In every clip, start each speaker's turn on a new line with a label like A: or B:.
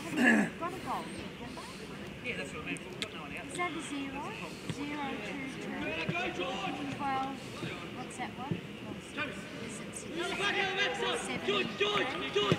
A: got a goal. Yeah, that's what I mean. We've got no one else. Is that a 0? 0, 2, 12. What's that one? Is it 6? 7? George!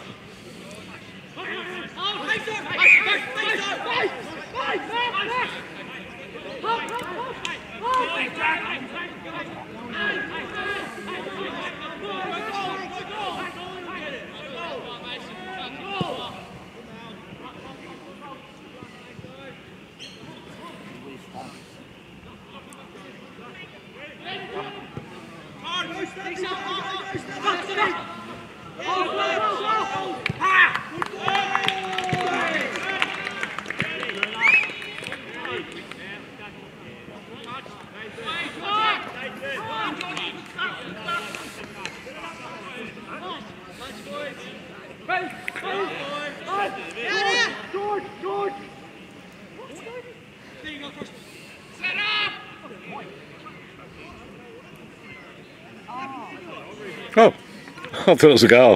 B: George!
C: Set up!
D: Oh, I thought it was a goal.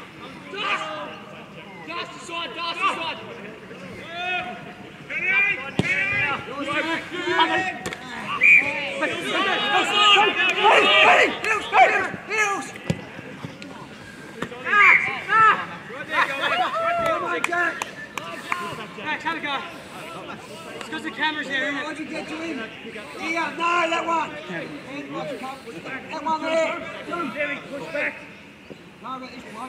B: Have a go. It's because the camera's there, isn't it?
E: Why'd you get to him? Here, no, that one. That one there.
A: Jerry, push back.
E: No, but this one.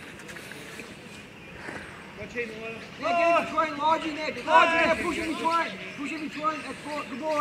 A: Watch him, Lyle.
E: Yeah, get in between, Lodge in there. Lodge in there, push in between. Push in between. That's good boy.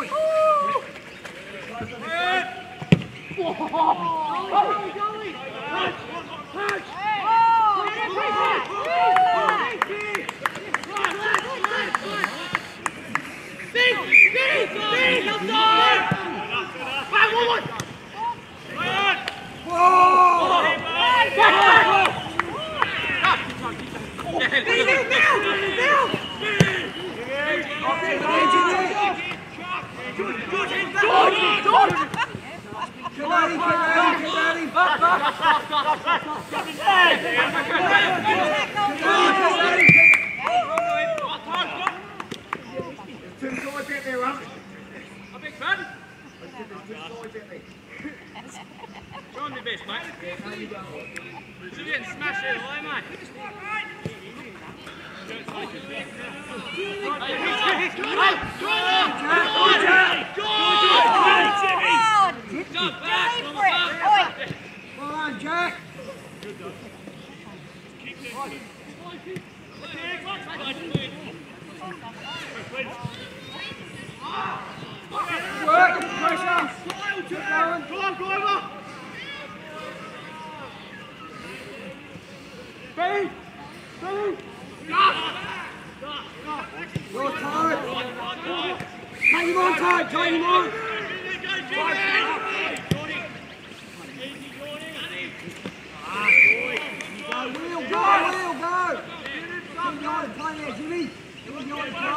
B: Try my best, mate. So you didn't smash it away, mate.
E: Come on, Jack. Work, pressure. Keep going.
B: Go over.
E: Speed. Your time. Take him on, Todd. Take him on. Wheel, go. Come behind the play there, Jimmy. Come behind the play.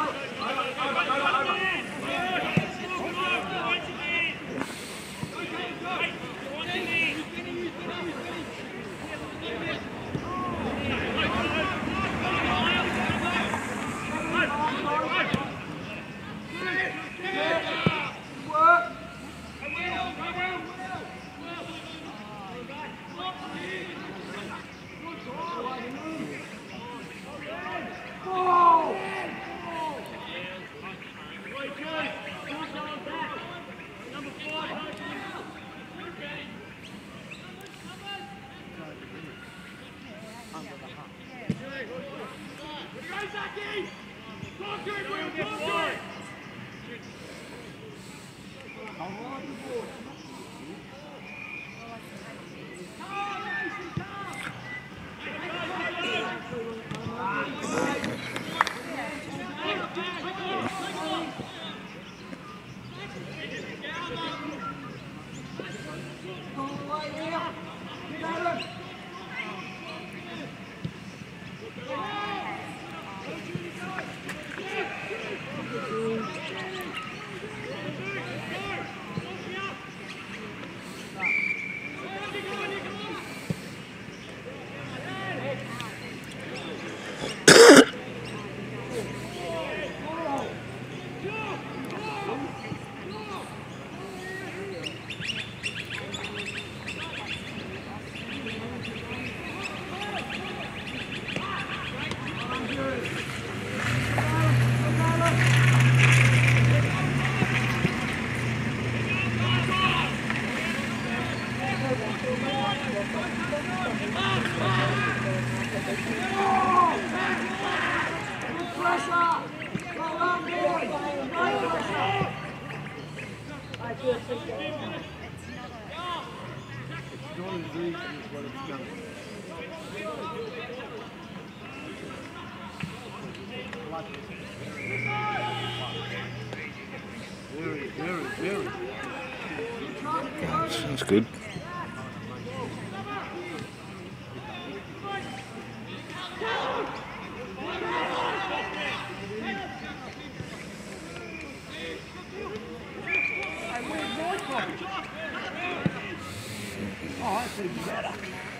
E: Pressure! Go on, boys! No pressure!
F: It's not as easy as what it's done. Very.
D: That's good.
F: Oh, that's even better.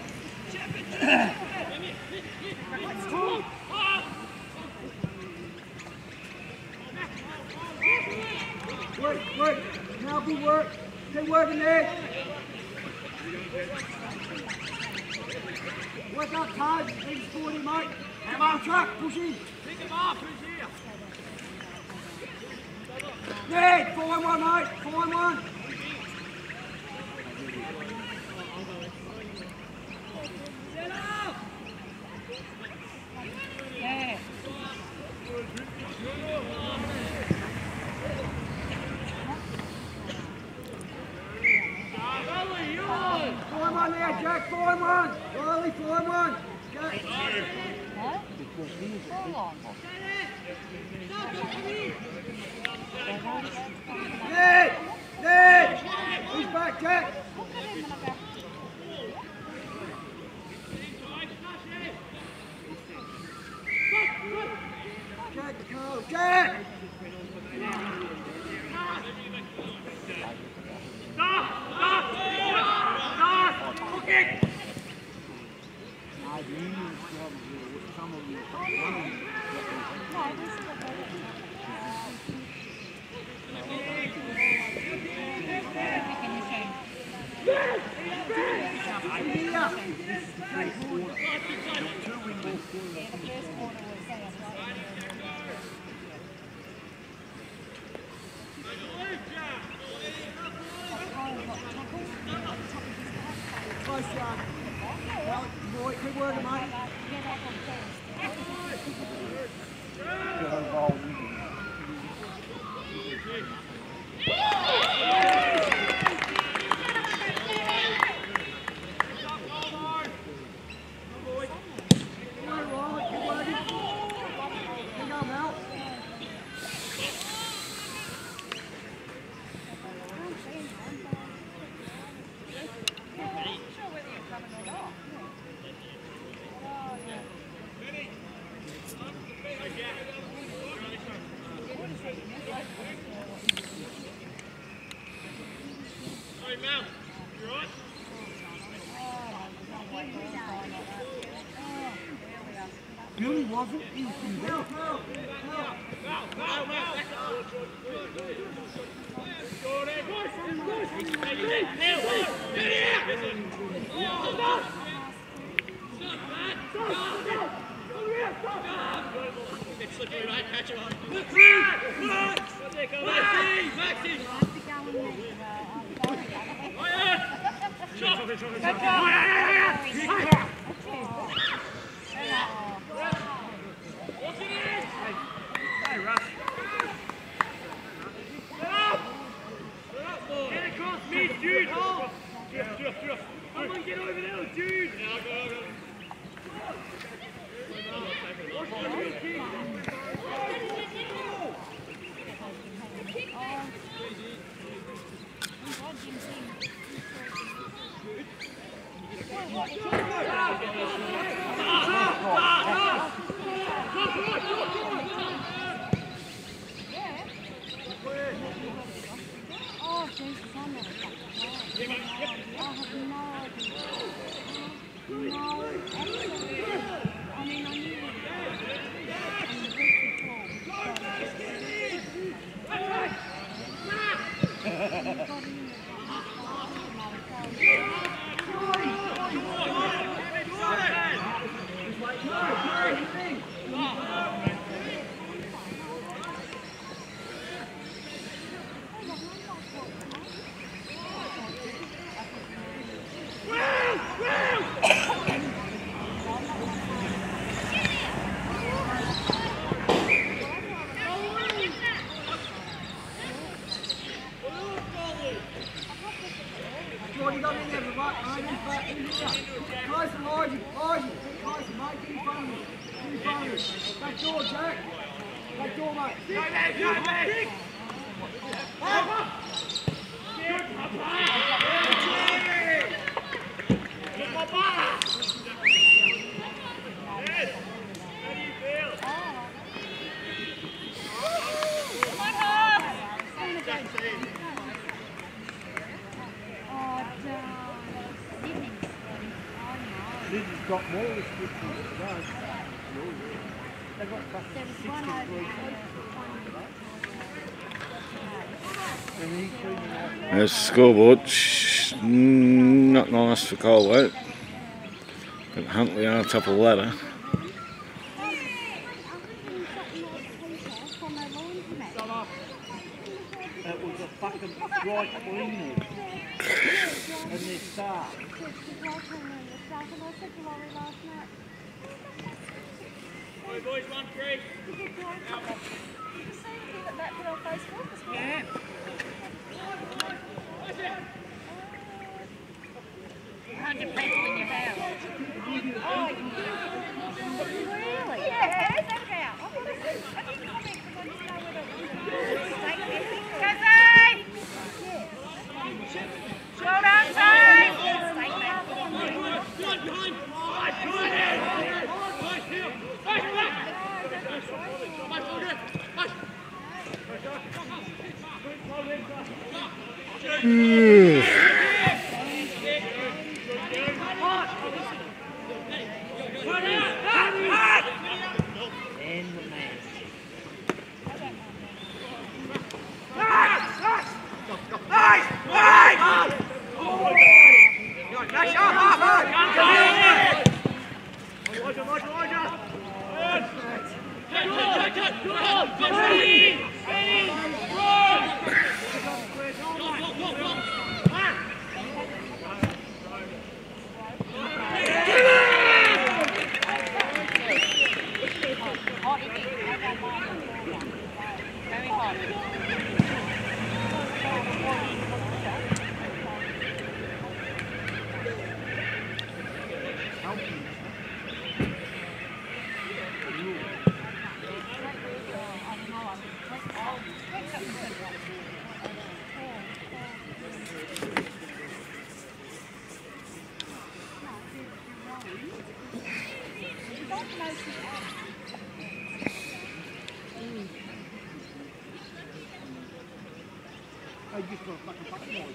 E: Work. Now good work. Keep working there. Work up tight. He's 40, mate. Come on, truck. Push in.
B: Pick him up, who's here?
E: Yeah, 4-1, mate. 4-1. Jack, 4-1. Riley, 4-1. Jack. Ned! He's back, Jack. Jack, go. Jack! Keep working, mate. Billy wasn't. He was in there.
B: Get over there, dude!
A: Oh, Jesus, I'm not I have no idea. No, absolutely. I mean, I knew it. And the week before,
E: Close and Lodgy, Lodgy. Close and mate, get in front of me. Get in front of me. Back door, Jack. Back door, mate.
B: Go back, go back!
F: Liz has got more restrictions today. They've got fucking 63 and he's treating like
D: There's the scoreboard. Not nice for Colbo. But Huntley are top of the ladder.
F: that was a fucking dry cleaner and their staff.
B: Boys, 1-3.
A: Yeah. $100 people in your house. Oh, really? Yeah, that count. I didn't comment because I didn't know whether it was Casey! Shoulder, side!
F: I just got a fucking fucking noise.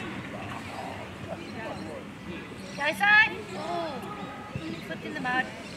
A: Go side. Oh, flipped in the mud.